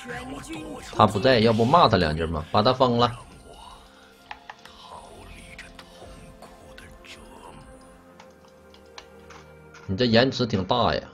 他不在，要不骂他两句吗？把他封了。你这延迟挺大呀。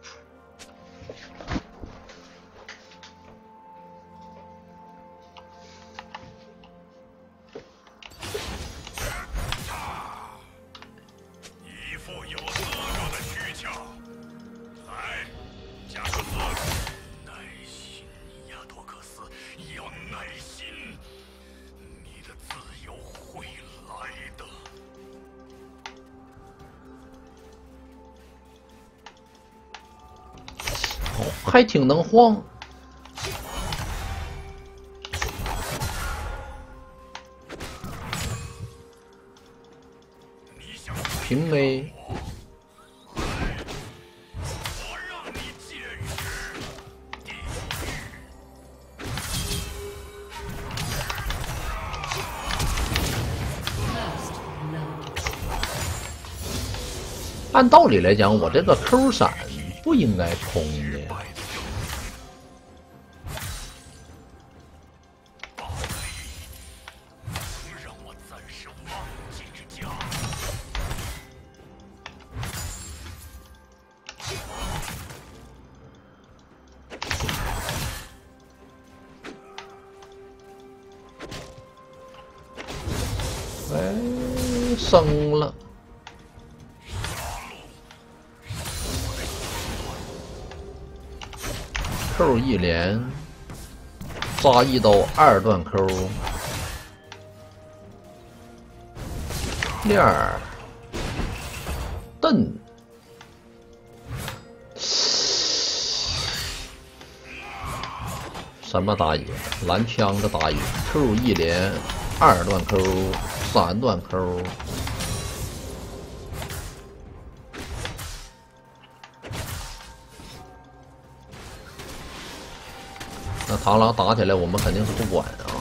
还挺能晃，平 A， 按道理来讲，我这个 Q 闪不应该空的。哎，升了。Q 一连，扎一刀二段 Q， 链儿，蹬，什么打野？蓝枪的打野 ，Q 一连，二段 Q， 三段 Q。那螳螂打起来，我们肯定是不管啊，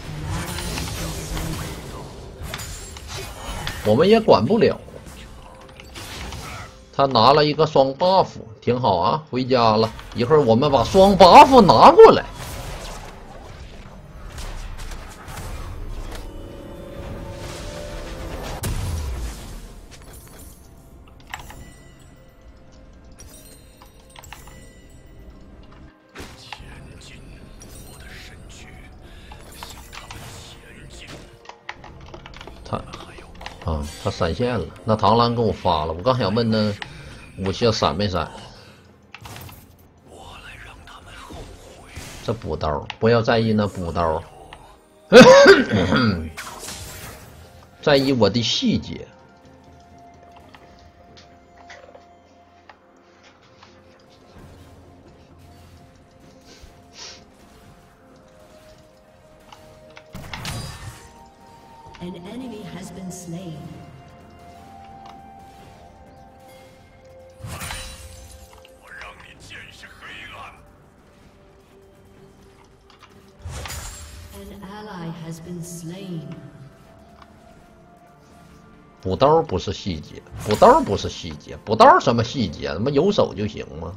我们也管不了。他拿了一个双 buff， 挺好啊，回家了。一会儿我们把双 buff 拿过来。他闪现了，那螳螂跟我发了，我刚想问他武器闪没闪。这补刀，不要在意那补刀，在意我的细节。 An enemy has been slain. 我让你见识黑暗。 An ally has been slain. 补刀不是细节，补刀不是细节，补刀什么细节？他妈有手就行吗？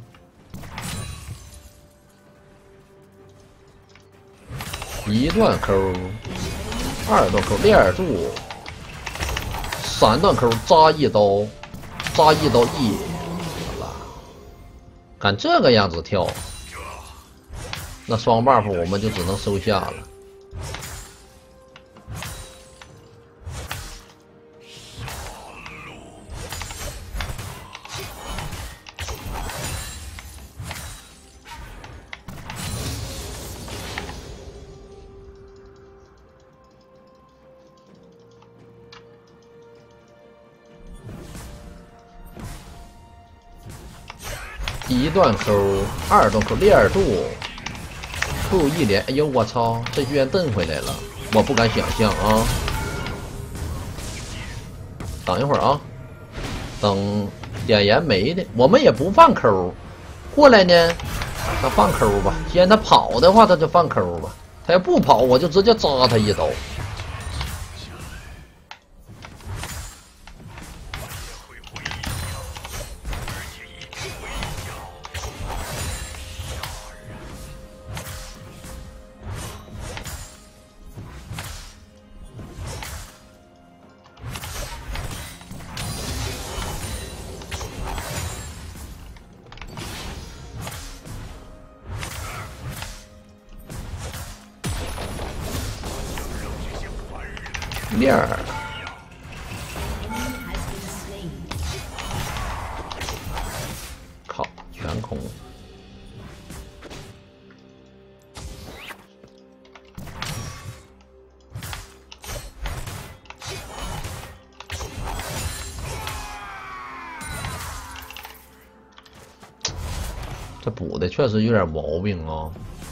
一段 Q， 二段 Q 链住，三段 Q 扎一刀，扎一刀一了，敢这个样子跳，那双 buff 我们就只能收下了。一段 Q， 二段 Q 链住 ，Q 一连，哎呦我操，这居然蹬回来了，我不敢想象啊！等一会儿啊，等点燃没的，我们也不放 Q， 过来呢，他放 Q 吧，既然他跑的话，他就放 Q 吧，他要不跑，我就直接扎他一刀。 链儿， Enemy has been slain. 靠，全空。这补的确实有点毛病啊！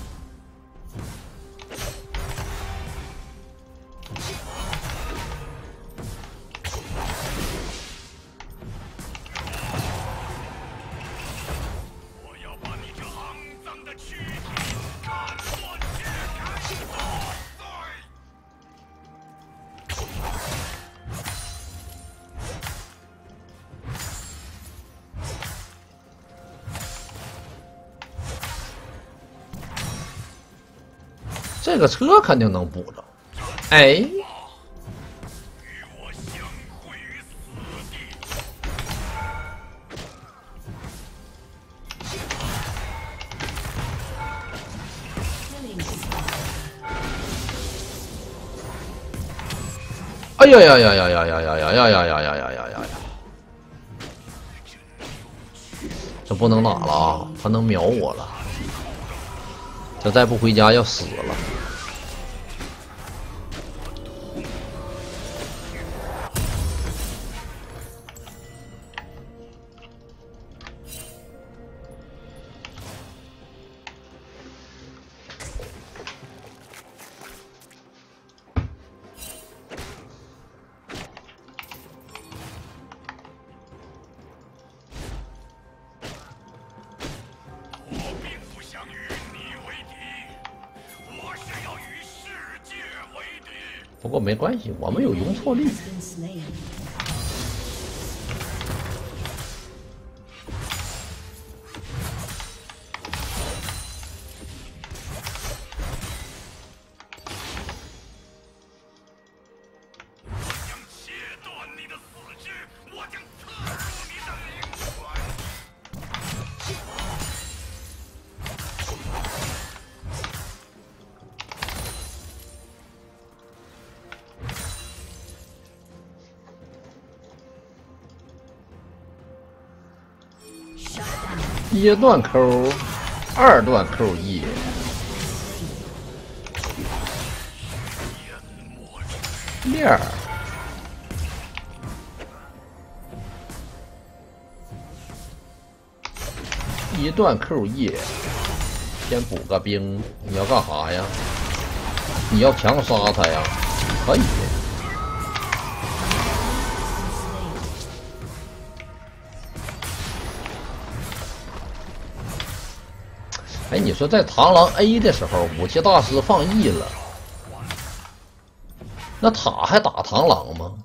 我要把你这肮脏的躯体干断切开剁碎！ 这个车肯定能补着。哎， 与我相会于死地！ Killing spree. 哎呀呀呀呀呀呀呀呀呀呀呀呀呀呀呀！这不能打了啊！他能秒我了，这再不回家要死了。 我并不想与你为敌，我是要与世界为敌。 不过没关系，我们有容错率。 Has been slain. 将切断你的四肢，我将刺入你的灵魂。 一段扣，二段扣一，链儿，一段扣一，先补个兵。你要干啥呀？你要强杀他呀？可以。 哎，你说在螳螂 A 的时候，武器大师放 E 了，那塔还打螳螂吗？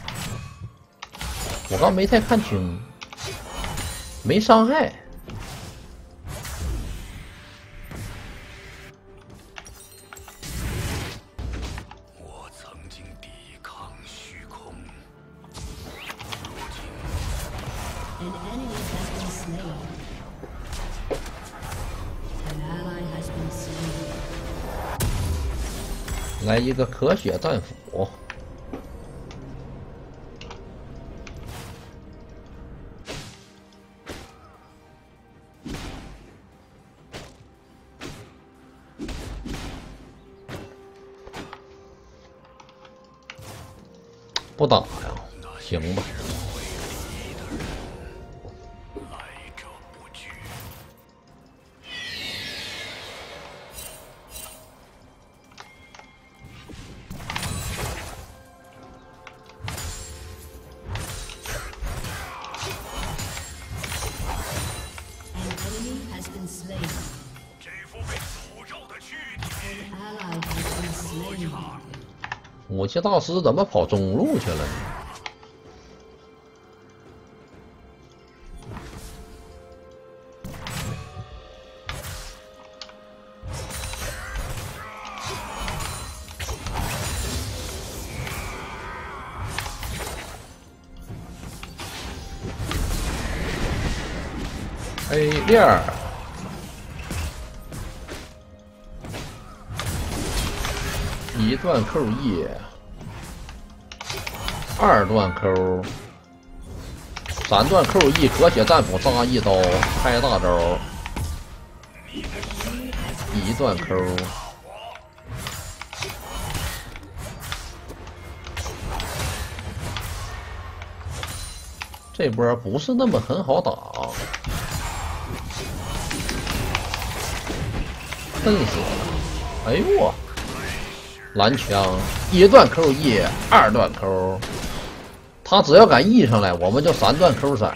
我刚没太看清，没伤害。 我曾经抵抗虚空， An enemy has been slain. An ally has been slain. 来一个可血战斧，不打呀？行吧。 来者不拒。 An enemy has been slain. 这副被诅咒的躯体， An ally has been slain. 武器大师怎么跑中路去了呢？哎，链儿，一段扣一。 二段 Q， 三段 Q1 隔血战斧扎一刀开大招，一段 Q。这波不是那么很好打，笨死了！哎呦我，蓝枪一段 Q1， 二段 Q， 他只要敢 E 上来，我们就三段 Q3。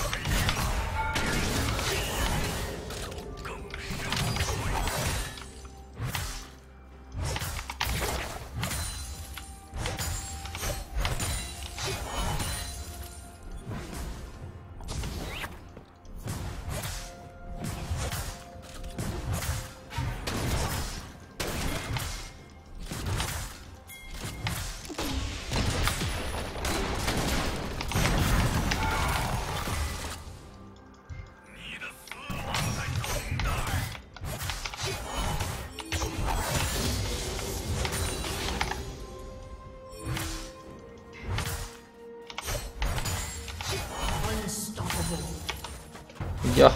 呀，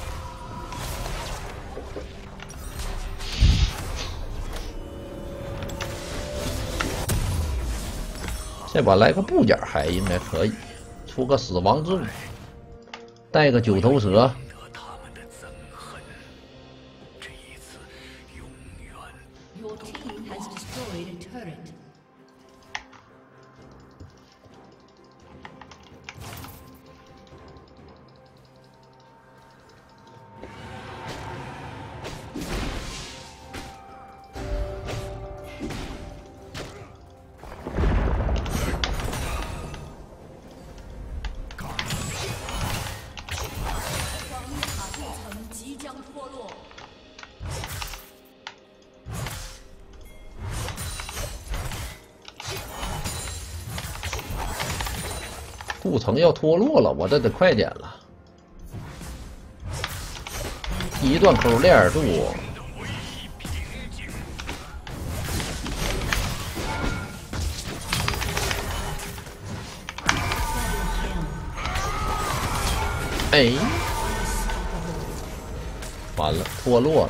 这把来个部件还应该可以，出个死亡咒，带个九头蛇。 Your team has destroyed a turret. 即将脱落。 护城要脱落了，我这得快点了。一段口链儿度，哎，完了，脱落了。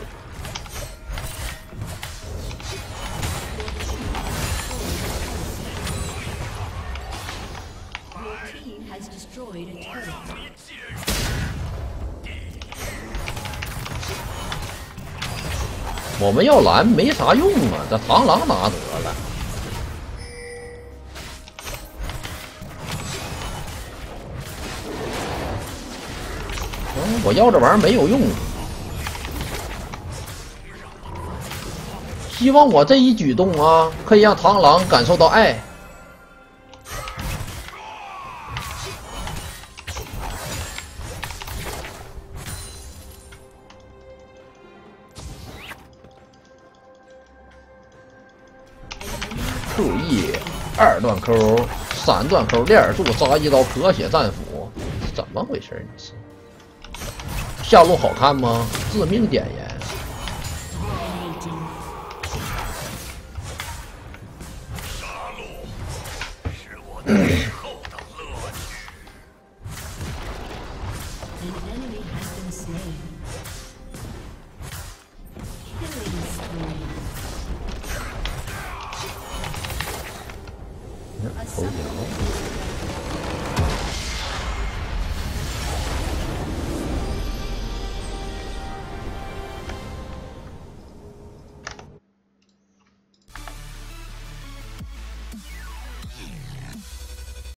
Has destroyed a turret. 我们要蓝没啥用啊，这螳螂拿得了。我要这玩意儿没有用。希望我这一举动啊，可以让螳螂感受到爱。Q1 二段 Q， 三段 Q 链柱扎一刀隔血战斧，怎么回事？你是下路好看吗？致命点烟。 杀戮是我最后的乐趣。 An enemy has been slain.